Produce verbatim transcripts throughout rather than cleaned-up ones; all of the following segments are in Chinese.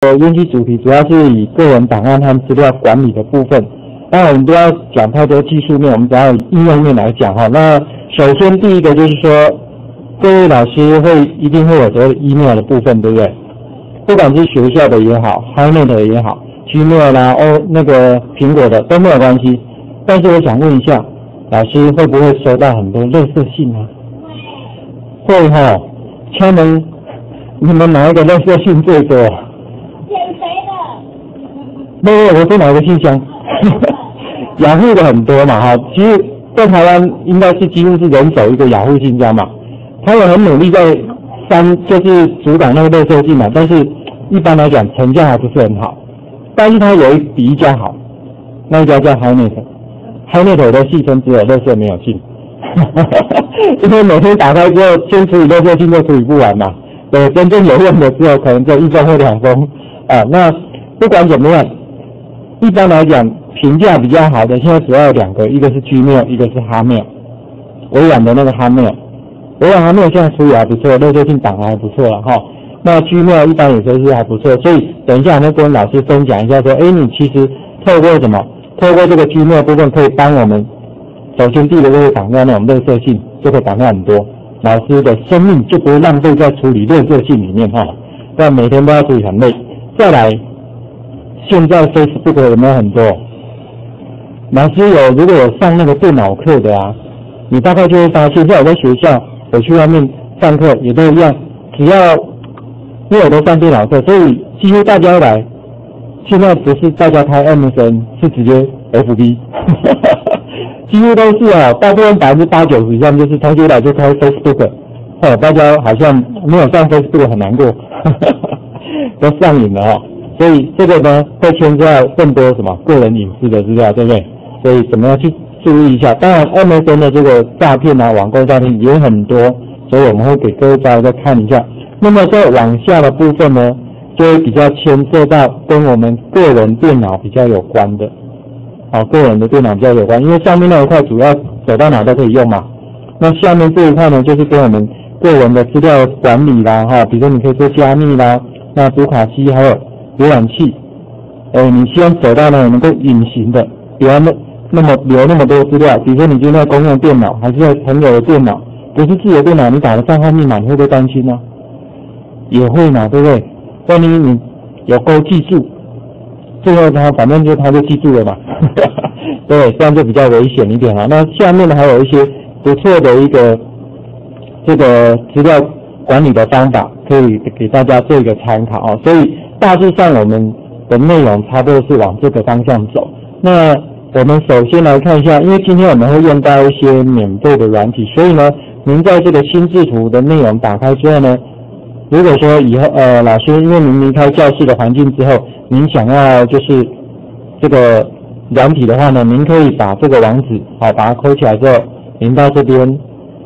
研习主题主要是以个人档案和资料管理的部分。当然我们不要讲太多技术面，我们只要以应用面来讲哈。那首先第一个就是说，各位老师会一定会有所谓的 email 的部分，对不对？不管是学校的也好 ，Highnet 的也好 ，Gmail 啦、哦那个苹果的都没有关系。但是我想问一下，老师会不会收到很多垃圾信啊？会哈，敲门，你们哪一个垃圾信最多？ 减肥的。 没有，我说哪个信箱？雅虎的很多嘛哈，其实在台湾应该是几乎是人手一个雅虎信箱嘛。他也很努力在删，就是阻挡那个垃圾信嘛，但是一般来讲成效还不是很好。但是他有一比一家好，那一家叫 Highnet。Highnet 的戏称只有垃圾没有信，因为每天打开之后，先处理垃圾信就处理不完嘛。对，真正有用的之后，可能就一封或两封啊。那不管怎么样，一般来讲评价比较好的，现在主要有两个，一个是 Gmail， 一个是 Hotmail。微软的那个 Hotmail， 微软 Hotmail 现在处理还不错，垃圾信挡还不错了哈。那 Gmail 一般有时候是还不错，所以等一下我会跟老师分享一下说，哎，你其实透过什么？透过这个 Gmail 部分可以帮我们，首先第一个就是挡掉那种垃圾信，就可以挡掉很多，老师的生命就不会浪费在处理垃圾信里面哈，不然每天都要处理很累。再来，现在 Facebook 有没有很多？老师有，如果有上那个电脑课的啊，你大概就会发现，像我在学校，我去外面上课也都一样，只要因为我都上电脑课，所以几乎大家来。现在不是大家开 M S N， 是直接 F B， 几乎都是啊，大部分百分之八九十以上就是同学来就开 Facebook， 哦，大家好像没有上 Facebook 很难过，都上瘾了哦。所以这个呢会牵涉到更多什么个人隐私的资料，对不对？所以怎么样去注意一下？当然 M S N 的这个诈骗啊，网购诈骗也很多，所以我们会给各位大家再看一下。那么在往下的部分呢？就会比较牵涉到跟我们个人电脑比较有关的，好，个人的电脑比较有关，因为上面那一块主要走到哪都可以用嘛。那下面这一块呢，就是跟我们个人的资料管理啦，哈，比如说你可以做加密啦，那读卡器还有浏览器，哎，你希望走到呢能够隐形的，不要那那么留那么多资料，比如说你今天在公用电脑，还是在朋友的电脑，不是自己的电脑，你打了账号密码，你会不会担心呢？也会嘛，对不对？万一你有勾记住，最后他反正就他就记住了嘛，对，这样就比较危险一点了。那下面呢还有一些不错的一个这个资料管理的方法，可以给大家做一个参考啊。所以大致上我们的内容差不多是往这个方向走。那我们首先来看一下，因为今天我们会用到一些免费的软体，所以呢，您在这个心智图的内容打开之后呢，如果说以后呃老师因为您离开教室的环境之后，您想要就是这个软体的话呢，您可以把这个网址好把它抠起来之后，您到这边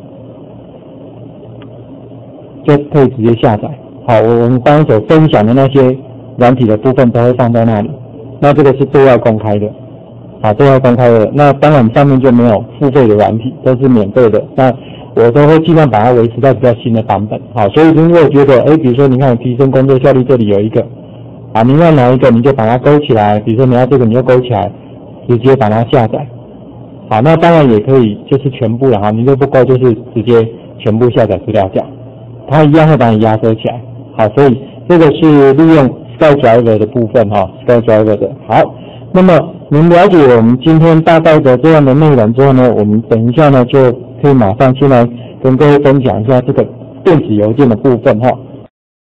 就可以直接下载。好，我们刚刚所分享的那些软体的部分都会放在那里。那这个是对外公开的，好，对外公开的。那当然上面就没有付费的软体，都是免费的。那我都会尽量把它维持在比较新的版本。好，所以如果觉得，哎，比如说你看提升工作效率，这里有一个，啊，你要哪一个你就把它勾起来，比如说你要这个你就勾起来，直接把它下载。好，那当然也可以就是全部了哈，你就不勾就是直接全部下载资料夹，它一样会把你压缩起来。好，所以这个是利用 SkyDriver 的部分哈 ，SkyDriver 的。好，那么您了解我们今天大概的这样的内容之后呢，我们等一下呢就可以马上先来跟各位分享一下这个电子邮件的部分哈。